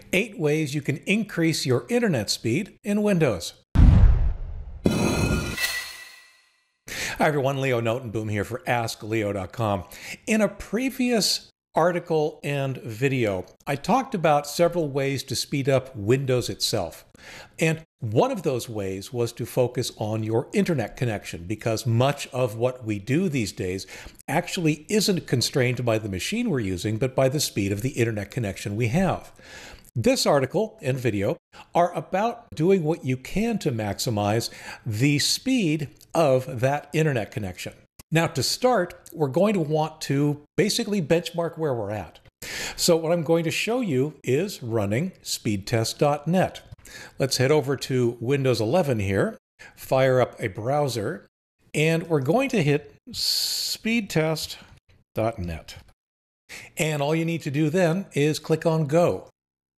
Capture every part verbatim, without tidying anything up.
Eight ways you can increase your internet speed in Windows. Hi everyone, Leo Notenboom here for ask leo dot com. In a previous article and video, I talked about several ways to speed up Windows itself. And one of those ways was to focus on your internet connection, because much of what we do these days actually isn't constrained by the machine we're using, but by the speed of the internet connection we have. This article and video are about doing what you can to maximize the speed of that internet connection. Now, to start, we're going to want to basically benchmark where we're at. So what I'm going to show you is running speed test dot net. Let's head over to Windows eleven here, fire up a browser, and we're going to hit speed test dot net. And all you need to do then is click on Go.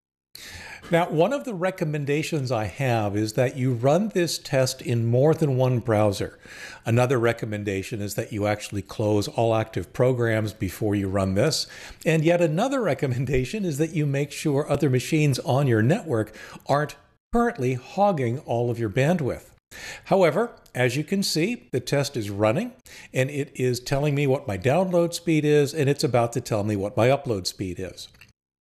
Now, one of the recommendations I have is that you run this test in more than one browser. Another recommendation is that you actually close all active programs before you run this. And yet another recommendation is that you make sure other machines on your network aren't currently hogging all of your bandwidth. However, as you can see, the test is running and it is telling me what my download speed is, and it's about to tell me what my upload speed is.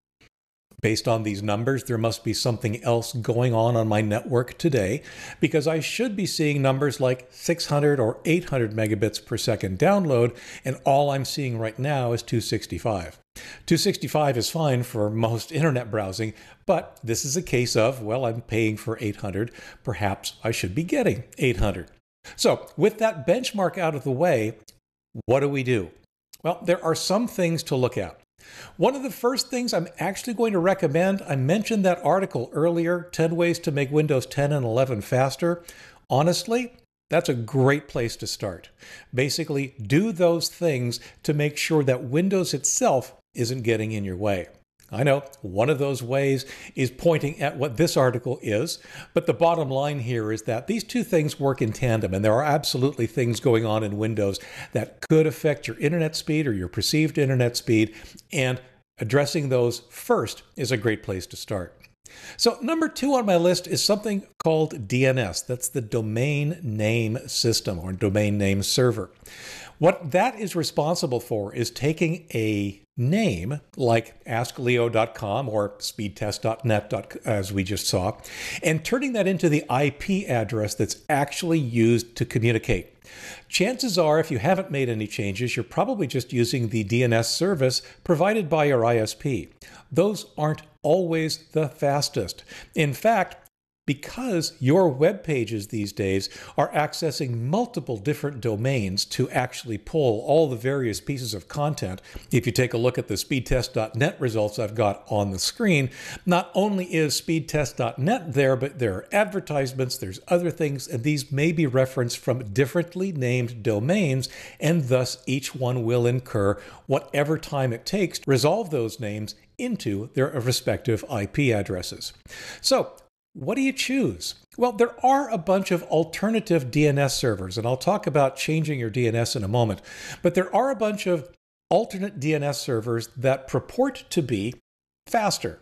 Based on these numbers, there must be something else going on on my network today, because I should be seeing numbers like six hundred or eight hundred megabits per second download, and all I'm seeing right now is two sixty-five. two sixty-five is fine for most internet browsing, but this is a case of, well, I'm paying for eight hundred. Perhaps I should be getting eight hundred. So with that benchmark out of the way, what do we do? Well, there are some things to look at. One of the first things I'm actually going to recommend, I mentioned that article earlier, ten ways to make Windows ten and eleven faster. Honestly, that's a great place to start. Basically, do those things to make sure that Windows itself isn't getting in your way. I know one of those ways is pointing at what this article is, but the bottom line here is that these two things work in tandem, and there are absolutely things going on in Windows that could affect your internet speed or your perceived internet speed, and addressing those first is a great place to start. So number two on my list is something called D N S. That's the Domain Name System, or Domain Name Server. What that is responsible for is taking a name like ask leo dot com or speed test dot net, as we just saw, and turning that into the I P address that's actually used to communicate. Chances are, if you haven't made any changes, you're probably just using the D N S service provided by your I S P. Those aren't always the fastest. In fact, because your web pages these days are accessing multiple different domains to actually pull all the various pieces of content, if you take a look at the speed test dot net results I've got on the screen, not only is speed test dot net there, but there are advertisements, there's other things, and these may be referenced from differently named domains, and thus each one will incur whatever time it takes to resolve those names into their respective I P addresses. So, what do you choose? Well, there are a bunch of alternative D N S servers, and I'll talk about changing your D N S in a moment, but there are a bunch of alternate D N S servers that purport to be faster,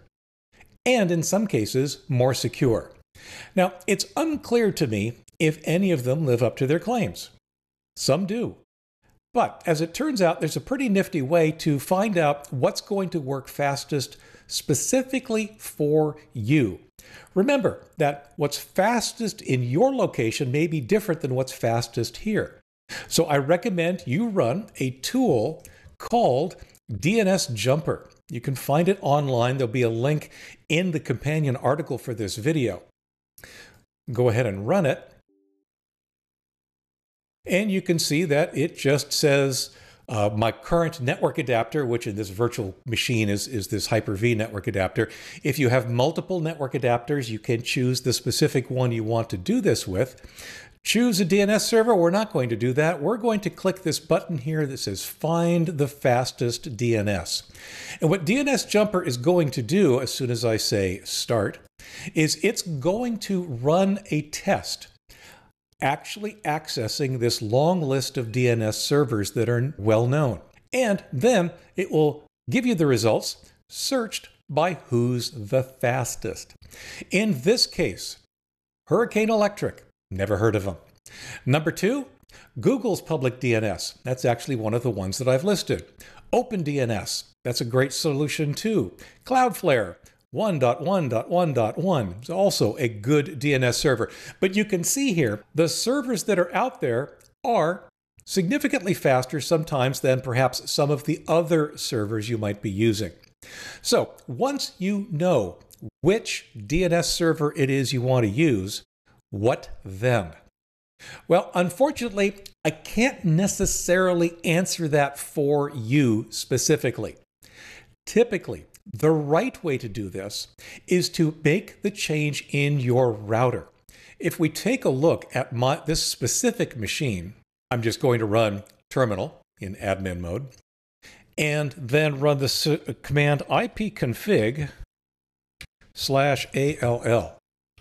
and in some cases, more secure. Now, it's unclear to me if any of them live up to their claims. Some do. But as it turns out, there's a pretty nifty way to find out what's going to work fastest specifically for you. Remember that what's fastest in your location may be different than what's fastest here. So I recommend you run a tool called D N S Jumper. You can find it online. There'll be a link in the companion article for this video. Go ahead and run it. And you can see that it just says Uh, my current network adapter, which in this virtual machine is, is this Hyper-V network adapter. If you have multiple network adapters, you can choose the specific one you want to do this with. Choose a D N S server. We're not going to do that. We're going to click this button here that says Find the Fastest D N S. And what D N S Jumper is going to do, as soon as I say Start, is it's going to run a test actually accessing this long list of D N S servers that are well known. And then it will give you the results searched by who's the fastest. In this case, Hurricane Electric, never heard of them. Number two, Google's public D N S. That's actually one of the ones that I've listed. OpenDNS, that's a great solution too. Cloudflare, one dot one dot one dot one is also a good D N S server. But you can see here, the servers that are out there are significantly faster sometimes than perhaps some of the other servers you might be using. So once you know which D N S server it is you want to use, what then? Well, unfortunately, I can't necessarily answer that for you specifically. Typically, the right way to do this is to make the change in your router. If we take a look at my, this specific machine, I'm just going to run terminal in admin mode and then run the command ipconfig slash all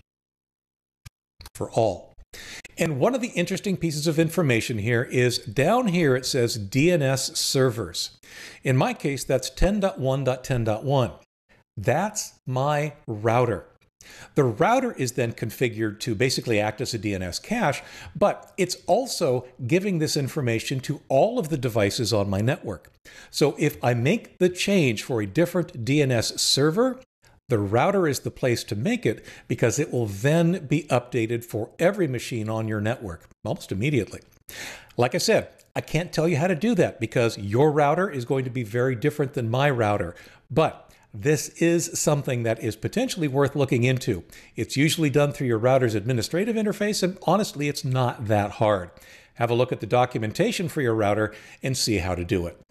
for all. And one of the interesting pieces of information here is down here it says D N S servers. In my case, that's ten dot one dot ten dot one. That's my router. The router is then configured to basically act as a D N S cache, but it's also giving this information to all of the devices on my network. So if I make the change for a different D N S server, the router is the place to make it because it will then be updated for every machine on your network almost immediately. Like I said, I can't tell you how to do that because your router is going to be very different than my router, but this is something that is potentially worth looking into. It's usually done through your router's administrative interface, and honestly, it's not that hard. Have a look at the documentation for your router and see how to do it.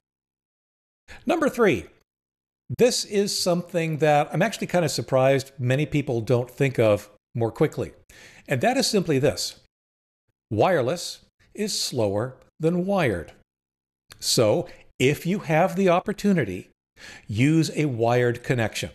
Number three. This is something that I'm actually kind of surprised many people don't think of more quickly. And that is simply this. Wireless is slower than wired. So if you have the opportunity, use a wired connection.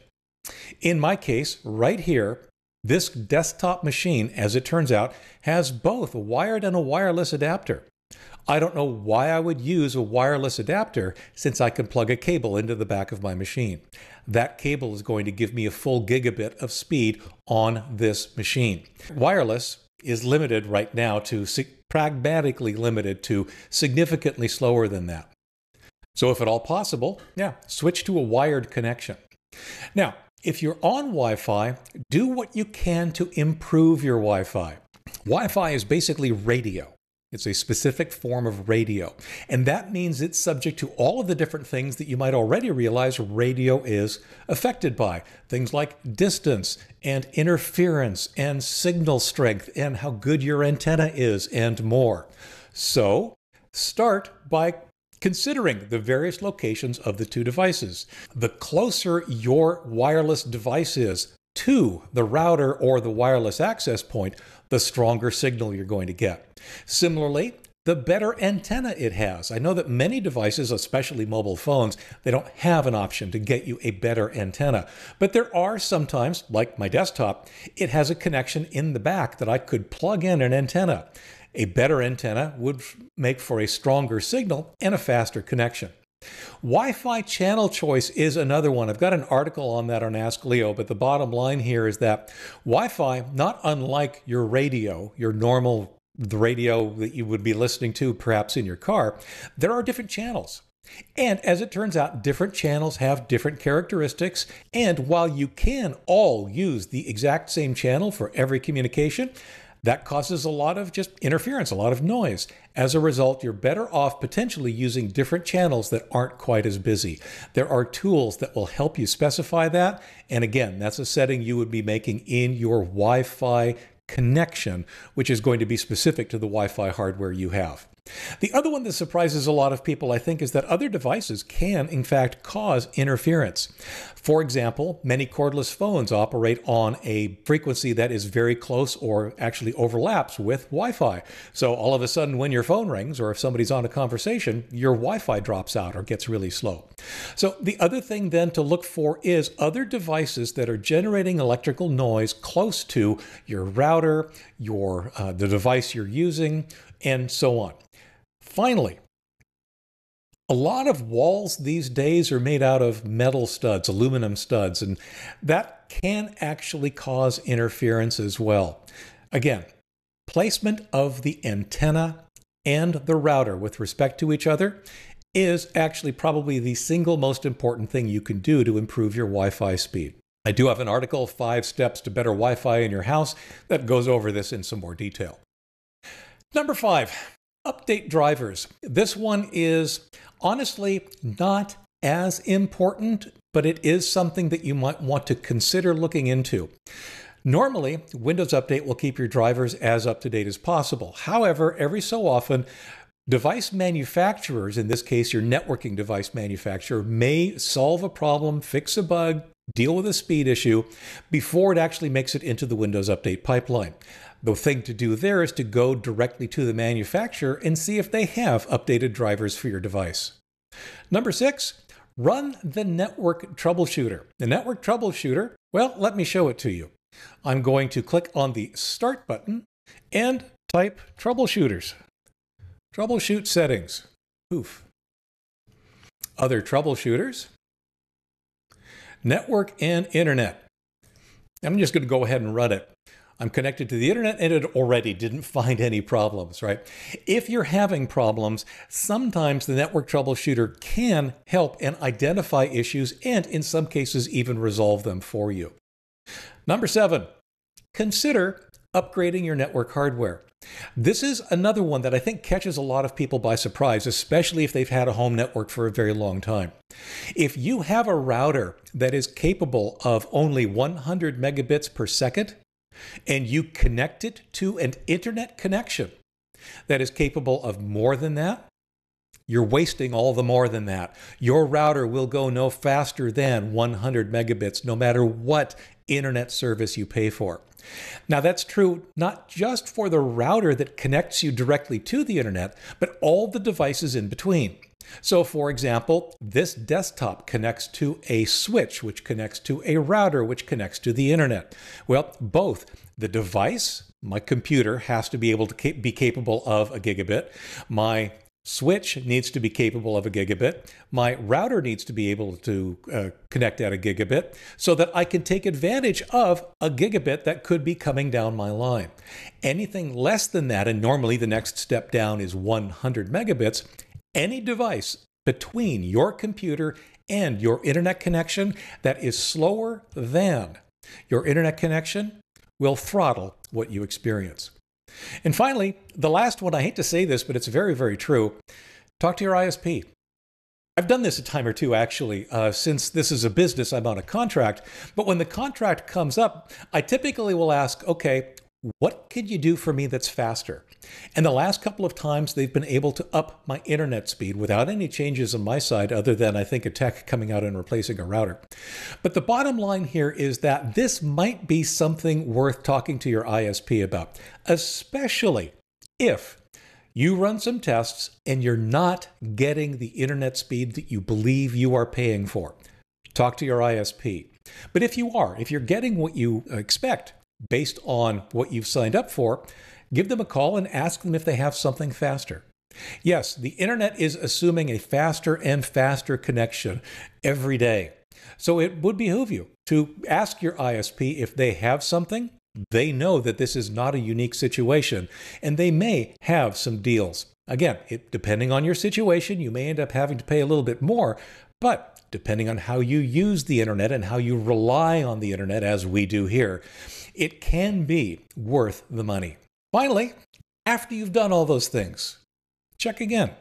In my case, right here, this desktop machine, as it turns out, has both a wired and a wireless adapter. I don't know why I would use a wireless adapter since I can plug a cable into the back of my machine. That cable is going to give me a full gigabit of speed on this machine. Wireless is limited right now to, pragmatically limited to significantly slower than that. So if at all possible, yeah, switch to a wired connection. Now, if you're on Wi-Fi, do what you can to improve your Wi-Fi. Wi-Fi is basically radio. It's a specific form of radio, and that means it's subject to all of the different things that you might already realize radio is affected by. Things like distance and interference and signal strength and how good your antenna is and more. So start by considering the various locations of the two devices. The closer your wireless device is to the router or the wireless access point, the stronger signal you're going to get. Similarly, the better antenna it has. I know that many devices, especially mobile phones, they don't have an option to get you a better antenna. But there are sometimes, like my desktop, it has a connection in the back that I could plug in an antenna. A better antenna would make for a stronger signal and a faster connection. Wi-Fi channel choice is another one. I've got an article on that on Ask Leo, but the bottom line here is that Wi-Fi, not unlike your radio, your normal the radio that you would be listening to perhaps in your car, there are different channels. And as it turns out, different channels have different characteristics. And while you can all use the exact same channel for every communication, that causes a lot of just interference, a lot of noise. As a result, you're better off potentially using different channels that aren't quite as busy. There are tools that will help you specify that. And again, that's a setting you would be making in your Wi-Fi connection, which is going to be specific to the Wi-Fi hardware you have. The other one that surprises a lot of people, I think, is that other devices can, in fact, cause interference. For example, many cordless phones operate on a frequency that is very close or actually overlaps with Wi-Fi. So all of a sudden, when your phone rings or if somebody's on a conversation, your Wi-Fi drops out or gets really slow. So the other thing then to look for is other devices that are generating electrical noise close to your router, your uh, the device you're using, and so on. Finally, A lot of walls these days are made out of metal studs, aluminum studs, and that can actually cause interference as well. Again, placement of the antenna and the router with respect to each other is actually probably the single most important thing you can do to improve your Wi-Fi speed. I do have an article, Five Steps to Better Wi-Fi in Your House, that goes over this in some more detail. Number five, update drivers. This one is honestly not as important, but it is something that you might want to consider looking into. Normally, Windows Update will keep your drivers as up to date as possible. However, every so often, device manufacturers, in this case your networking device manufacturer, may solve a problem, fix a bug, deal with a speed issue before it actually makes it into the Windows Update pipeline. The thing to do there is to go directly to the manufacturer and see if they have updated drivers for your device. Number six, run the network troubleshooter. The network troubleshooter, well, let me show it to you. I'm going to click on the Start button and type troubleshooters. Troubleshoot settings. Poof. Other troubleshooters. Network and internet. I'm just going to go ahead and run it. I'm connected to the internet and it already didn't find any problems, right? If you're having problems, sometimes the network troubleshooter can help and identify issues and in some cases even resolve them for you. Number seven, consider upgrading your network hardware. This is another one that I think catches a lot of people by surprise, especially if they've had a home network for a very long time. If you have a router that is capable of only one hundred megabits per second, and you connect it to an internet connection that is capable of more than that, you're wasting all the more than that. Your router will go no faster than one hundred megabits, no matter what internet service you pay for. Now that's true not just for the router that connects you directly to the internet, but all the devices in between. So for example, this desktop connects to a switch, which connects to a router, which connects to the internet. Well, both the device, my computer, has to be able to be capable of a gigabit. My switch needs to be capable of a gigabit. My router needs to be able to uh, connect at a gigabit so that I can take advantage of a gigabit that could be coming down my line. Anything less than that, and normally the next step down is one hundred megabits, any device between your computer and your internet connection that is slower than your internet connection will throttle what you experience. And finally, the last one, I hate to say this, but it's very, very true. Talk to your I S P. I've done this a time or two, actually. Uh, since this is a business, I'm on a contract. But when the contract comes up, I typically will ask, okay, what can you do for me that's faster? And the last couple of times they've been able to up my internet speed without any changes on my side other than I think a tech coming out and replacing a router. But the bottom line here is that this might be something worth talking to your I S P about, especially if you run some tests and you're not getting the internet speed that you believe you are paying for. Talk to your I S P. But if you are, if you're getting what you expect, based on what you've signed up for, give them a call and ask them if they have something faster. Yes, the internet is assuming a faster and faster connection every day. So it would behoove you to ask your I S P if they have something. They know that this is not a unique situation, and they may have some deals. Again, it, depending on your situation, you may end up having to pay a little bit more, but depending on how you use the internet and how you rely on the internet, as we do here, it can be worth the money. Finally, after you've done all those things, check again.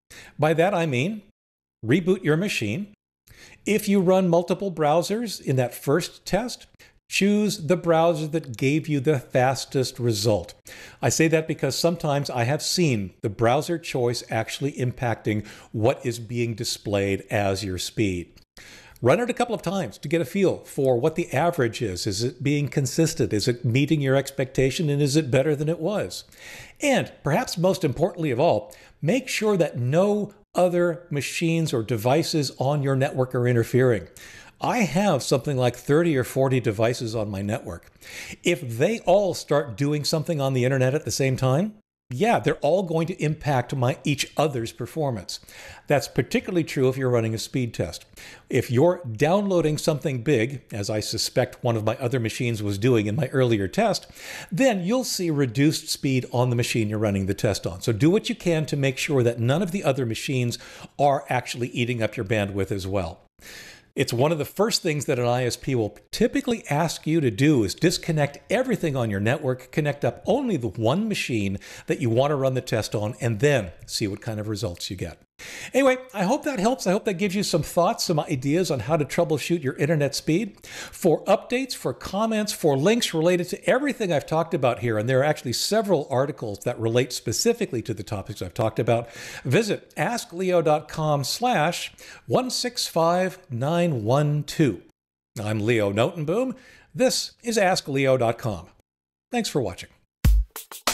By that I mean, reboot your machine. If you run multiple browsers in that first test, choose the browser that gave you the fastest result. I say that because sometimes I have seen the browser choice actually impacting what is being displayed as your speed. Run it a couple of times to get a feel for what the average is. Is it being consistent? Is it meeting your expectation? And is it better than it was? And perhaps most importantly of all, make sure that no other machines or devices on your network are interfering. I have something like thirty or forty devices on my network. If they all start doing something on the internet at the same time, Yeah, they're all going to impact my each other's performance. That's particularly true if you're running a speed test. If you're downloading something big, as I suspect one of my other machines was doing in my earlier test, then you'll see reduced speed on the machine you're running the test on. So do what you can to make sure that none of the other machines are actually eating up your bandwidth as well. It's one of the first things that an I S P will typically ask you to do is disconnect everything on your network, connect up only the one machine that you want to run the test on, and then see what kind of results you get. Anyway, I hope that helps. I hope that gives you some thoughts, some ideas on how to troubleshoot your internet speed. For updates, for comments, for links related to everything I've talked about here, and there are actually several articles that relate specifically to the topics I've talked about, visit askleo.com slash 165912. I'm Leo Notenboom. This is ask leo dot com. Thanks for watching.